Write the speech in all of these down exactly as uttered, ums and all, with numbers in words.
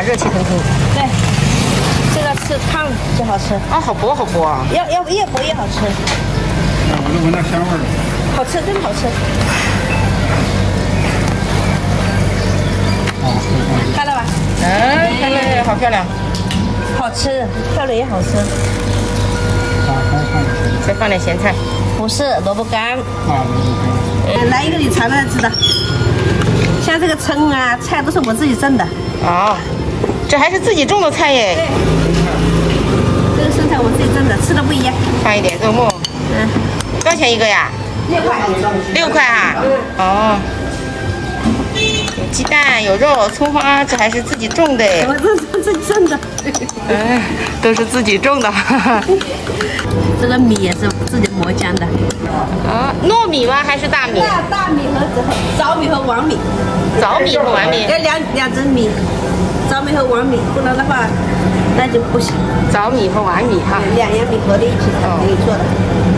热气腾腾。 对，这个吃汤就好吃。 啊，好薄好薄啊！ 要要越薄越好吃。 哎，我都闻到香味了。 好吃，真好吃。 哦， 看到吧？ 嗯，看着好漂亮。 好吃，漂亮也好吃。 啊，还放点。 再放点咸菜。 不是萝卜干。 啊，萝卜干。 来一个你尝尝知道。像这个葱啊，菜都是我自己种的。 哦，这还是自己种的菜耶。 对。这个生菜我自己种的，吃的不一样。 放一点肉末。 嗯。 多少钱一个呀？ 六块。 六块哈。 嗯。 哦。有鸡蛋，有肉，葱花，这还是自己种的。 我这是自己种的。 嗯，都是自己种的。 这个米也是自己磨浆的。 啊，糯米吗？还是大米？ 大大米和糙米和黄米。 糙米和黄米。 要两两针米，糙米和黄米，不然的话那就不行。 糙米和黄米哈， 两样米合在一起才可以做的。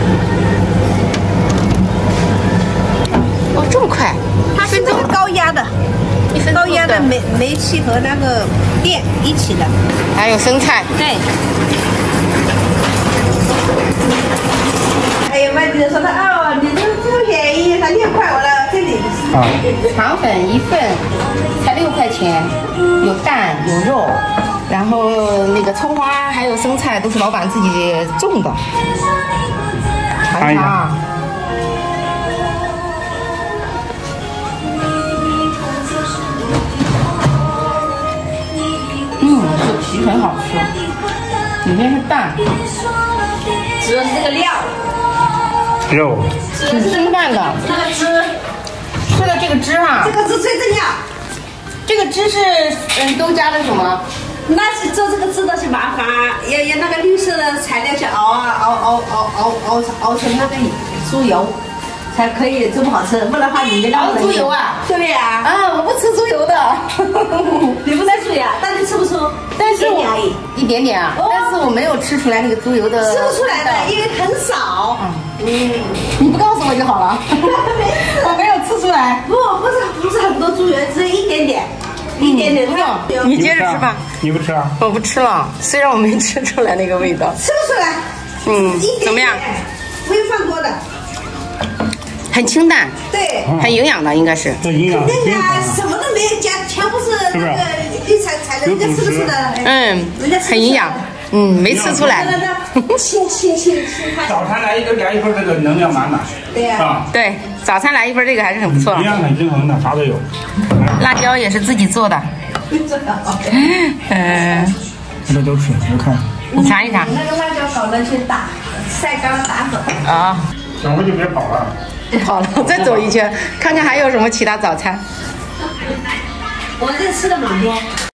哦，这么快？ 它是这个高压的，高压的煤煤气和那个电一起的。 还有生菜。 对。哎呀，外地人说的哦，你这这么便宜，才六块，我了这里。 啊。肠粉一份才六块钱，有蛋有肉，然后那个葱花还有生菜都是老板自己种的。尝一尝。嗯，这皮很好吃，里面是蛋， 主要是这个料。 肉。 挺清淡的。 这个汁， 吃了这个汁啊。 这个汁最重要。 这个汁是嗯都加了什么？ 那是做这个汁的是麻烦，要要那个绿色的材料去熬啊熬熬熬熬熬熬成那个猪油，才可以这么好吃。不然的话你没那么猪油啊？ 对呀。 啊，我不吃猪油的。 你不吃猪呀？但是吃不出。 但是我一点点啊，但是我没有吃出来那个猪油的。 吃不出来的，因为很少。 嗯，你不告诉我就好了。我没有吃出来。 不，不是不是很多猪油，只有一点点，一点点。 你接着吃吧。 你不吃啊？ 我不吃了，虽然我没吃出来那个味道。 吃不出来。 嗯，怎么样？ 不用放多的。 很清淡。 对。 很营养的，应该是。 这营养。 那个什么都没有加，全部是那个绿材材料，人家吃不出来。 嗯，很营养。嗯，没吃出来。 清清清清。 早餐来一个来一份这个能量满满。 对呀。 啊。 对，早餐来一份这个还是很不错。 营养很均衡的，啥都有。 辣椒也是自己做的。嗯。 这都吃，我看。 你尝一尝。 那个辣椒搞的去打，晒干了打粉。 啊。 等会就别跑了。 跑了，再走一圈，看看还有什么其他早餐。 我这吃的蛮多。